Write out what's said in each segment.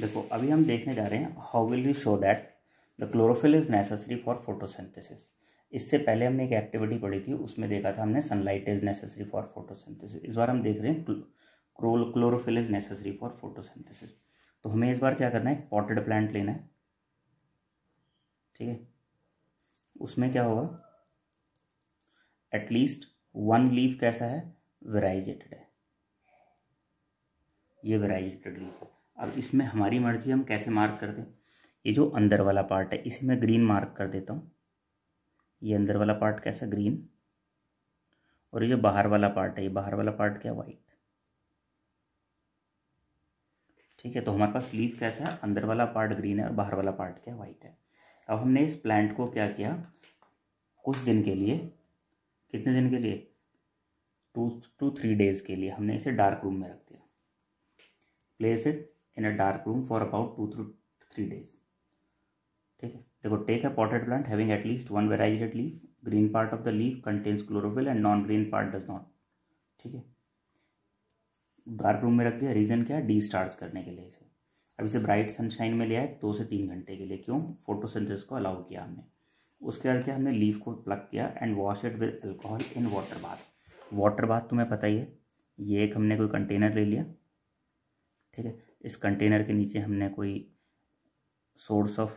देखो अभी हम देखने जा रहे हैं how will you show that the chlorophyll is necessary for photosynthesis. इससे पहले हमने एक एक्टिविटी पढ़ी थी, उसमें देखा था हमने sunlight is necessary for photosynthesis. इस बार हम देख रहे हैं chlorophyll is necessary for photosynthesis. तो हमें इस बार क्या करना है, पॉटेड प्लांट लेना है, ठीक है। उसमें क्या होगा, एटलीस्ट वन लीफ कैसा है, वेराइजेटेड है, ये वेराइजेटेड लीफ है। अब इसमें हमारी मर्जी, हम कैसे मार्क कर दें। ये जो अंदर वाला पार्ट है इसे मैं ग्रीन मार्क कर देता हूँ, ये अंदर वाला पार्ट कैसा, ग्रीन। और ये जो बाहर वाला पार्ट है, ये बाहर वाला पार्ट क्या, वाइट, ठीक है। तो हमारे पास लीफ कैसा है, अंदर वाला पार्ट ग्रीन है और बाहर वाला पार्ट क्या, वाइट है। अब हमने इस प्लांट को क्या किया, कुछ दिन के लिए, कितने दिन के लिए, 2 to 3 days के लिए हमने इसे डार्क रूम में रख दिया। Place it in a dark room for about 2 to 3 days, ठीक है। देखो, take a potted plant having at least one variegated leaf, green part of the leaf contains chlorophyll and non green part does not, ठीक है। Dark room में रख दिया, reason क्या है, डी स्टार्च करने के लिए इसे। अब इसे ब्राइट सनशाइन में लिया है 2 से 3 घंटे के लिए, क्यों, फोटोसिंथेसिस को अलाउ किया हमने। उसके बाद क्या, हमने लीफ को प्लग किया and wash it with alcohol in water bath. Water bath तुम्हें पता ही है, ये एक हमने कोई कंटेनर ले लिया, ठीक है। इस कंटेनर के नीचे हमने कोई सोर्स ऑफ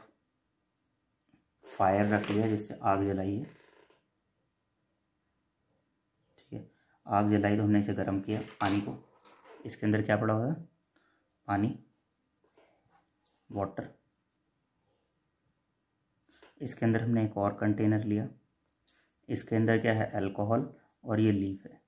फायर रख लिया, जिससे आग जलाई है, ठीक है। आग जलाई तो हमने इसे गर्म किया, पानी को, इसके अंदर क्या पड़ा हुआ है, पानी, वाटर। इसके अंदर हमने एक और कंटेनर लिया, इसके अंदर क्या है, अल्कोहल, और ये लीफ है,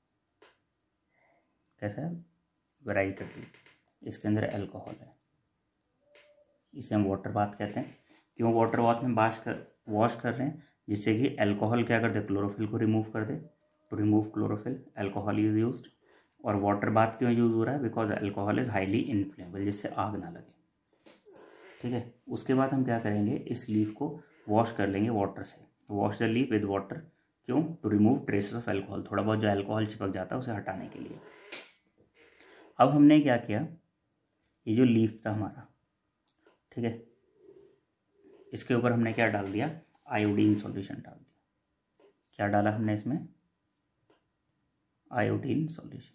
कैसा है, वेराइजेटेड लीफ, इसके अंदर अल्कोहल है। इसे हम वाटर बाथ कहते हैं। क्यों वाटर बाथ में वॉश कर रहे हैं, जिससे कि अल्कोहल क्या कर दे, क्लोरोफिल को रिमूव कर दे। To remove chlorophyll alcohol is used. और वाटर बाथ क्यों यूज हो रहा है, because alcohol is highly inflammable, जिससे आग ना लगे, ठीक है। उसके बाद हम क्या करेंगे, इस लीफ को वॉश कर लेंगे वाटर से। Wash the leaf with water, क्यों, to remove traces of alcohol, थोड़ा बहुत जो अल्कोहल चिपक जाता है उसे हटाने के लिए। अब हमने क्या किया, ये जो लीफ था हमारा, ठीक है, इसके ऊपर हमने क्या डाल दिया, आयोडीन सॉल्यूशन डाल दिया। क्या डाला हमने इसमें, आयोडीन सॉल्यूशन,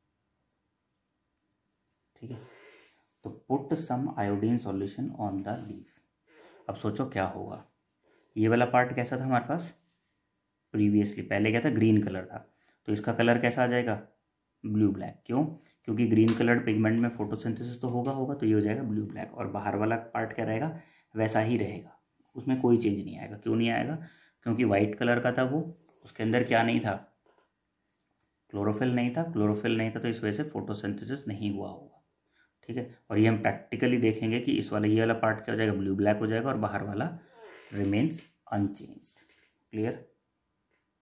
ठीक है। तो put some iodine solution on the leaf. अब सोचो क्या होगा, ये वाला पार्ट कैसा था हमारे पास प्रीवियसली, पहले क्या था, ग्रीन कलर था, तो इसका कलर कैसा आ जाएगा, ब्लू ब्लैक। क्यों, क्योंकि ग्रीन कलर्ड पिगमेंट में फोटोसिंथेसिस तो होगा, तो ये हो जाएगा ब्लू ब्लैक। और बाहर वाला पार्ट क्या रहेगा, वैसा ही रहेगा, उसमें कोई चेंज नहीं आएगा। क्यों नहीं आएगा, क्योंकि वाइट कलर का था वो, उसके अंदर क्या नहीं था, क्लोरोफिल नहीं था। क्लोरोफिल नहीं था तो इस वजह से फोटोसिंथेसिस नहीं हुआ होगा, ठीक है। और ये हम प्रैक्टिकली देखेंगे कि इस वाला, ये वाला पार्ट क्या हो जाएगा, ब्लू ब्लैक हो जाएगा, और बाहर वाला रिमेन्स अनचेंज्ड। क्लियर।